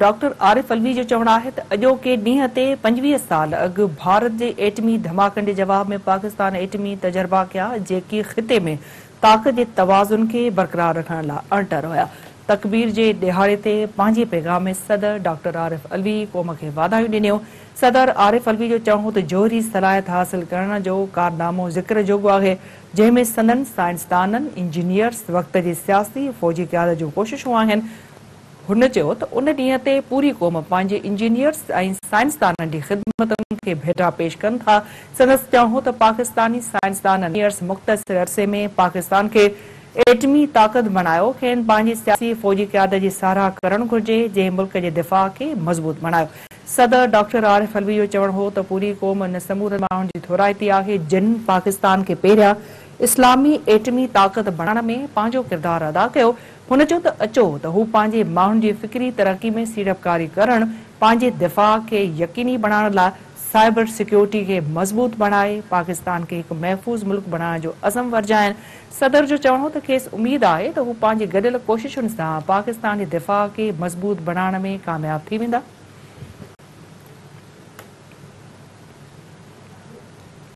Doctor Arif Alvi जो चवणु आहे त अॼोके ॾींहं ते 25 साल अॻु भारत जे एटमी धमाकनि जे जवाब में पाकिस्तान एटमी तजर्बा कया जेकी ख़िते में ताक़त जे तवाज़ुन खे बरक़रार रखण लाइ अणटर हुया। तकबीर जे ॾिहाड़े ते पंहिंजे पैगाम में सदर डॉक्टर आरिफ अलवी क़ौम खे वाधायूं ॾिनियूं। सदर आरिफ अलवी जो चवणो त जोहरी सलाहियत हासिल करण जो कारनामो ज़िक्र जोॻो आहे, जंहिंमें संदन साइंसदाननि, इंजीनियर्स, वक़्त जी सियासी फ़ौजी क़यादत जूं कोशिशूं आहिनि। हुन चयो त उन ॾींहं ते पूरी क़ौम पंहिंजे इंजीनियर्स ऐं साइंसदाननि जी ख़िदमतुनि खे भेटा पेश कनि था। संदसि चवणो त पाकिस्तानी साइंसदान इंजीनियर्स मुख़्तसिर अरसे में पाकिस्तान खे एटमी ताक़त बणायो खेनि पंहिंजी सियासी फ़ौजी क़यादत जी साराह करणु घुर्जे, जंहिं मुल्क जे दिफ़ा खे मज़बूत बणायो। सदर डॉक्टर आरिफ अलवी जो चवणु हो त पूरी क़ौम इन समूरे माण्हुनि जी थोराइती आहे जिन पाकिस्तान खे पहिरियां इस्लामी एटमी ताक़त बणाइण में पंहिंजो किरदारु अदा कयो। हुन चयो त अचो त हू पंहिंजे माण्हुनि जी फ़िक्री तरक़ी में सीड़पकारी करणु, पंहिंजे दिफ़ा खे यकीनी बणाइण लाइ साइबर सिक्योरिटी खे मज़बूत बणाए पाकिस्तान खे हिकु महफ़ूज़ मुल्क बणाइण जो अज़म वर्जाइनि। सदर जो चवणो त खेसि उमेद आहे त हू पंहिंजी गॾियल कोशिशुनि सां पाकिस्तान जे दिफ़ा खे मज़बूत बणाइण में कामयाब थी वेंदा।